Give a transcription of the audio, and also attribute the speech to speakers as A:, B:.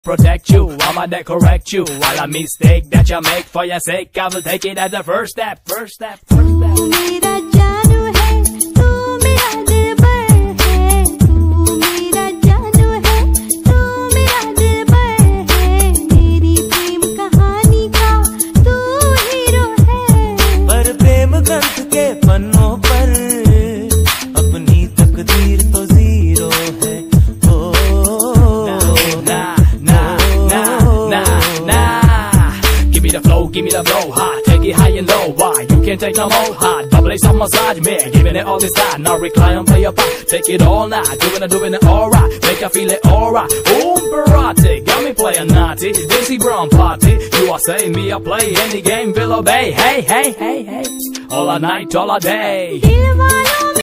A: protect you, I'ma correct you. While a mistake that you make for your sake, I will take it as the first step, first step, first step.
B: तू मेरा जानू है, तू मेरा दिलबर है, तू मेरा जानू है, तू मेरा दिलबर है, मेरी प्रेम कहानी का तू हीरो है।
C: पर प्रेम ग्रंथ के पन्नों पर अपनी तकदीर तो जीरो है।
A: Give me the blow, hot, take it high and low. Why? You can't take no more, hot. Double A massage me, giving it all this time. Now recline and play a part, take it all night. Doing it alright, make I feel it alright. Ooh, Barati, got me playing naughty. Dizzy Brown party, you are saying me I play any game, will obey. Hey, hey, hey, hey, all night, all day.